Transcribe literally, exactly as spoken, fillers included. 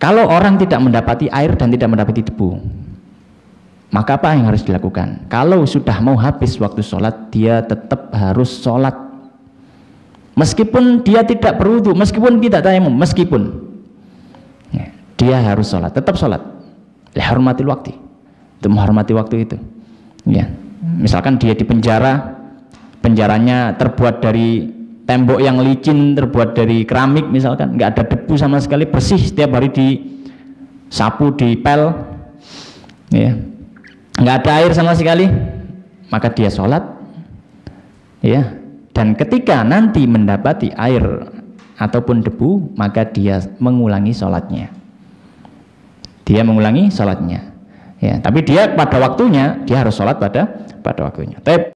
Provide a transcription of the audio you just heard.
Kalau orang tidak mendapati air dan tidak mendapati debu, maka apa yang harus dilakukan? Kalau sudah mau habis waktu sholat, dia tetap harus sholat. Meskipun dia tidak berwudu, meskipun tidak tayamum, meskipun ya, dia harus sholat, tetap sholat. Lihormatil waktu, itu menghormati waktu itu. Ya, misalkan dia di penjara, penjaranya terbuat dari tembok yang licin, terbuat dari keramik misalkan, nggak ada debu sama sekali, bersih, setiap hari disapu, dipel, ya, nggak ada air sama sekali, maka dia sholat, ya. Dan ketika nanti mendapati air ataupun debu, maka dia mengulangi sholatnya. Dia mengulangi sholatnya, ya. Tapi dia pada waktunya dia harus sholat pada pada waktunya. Tapi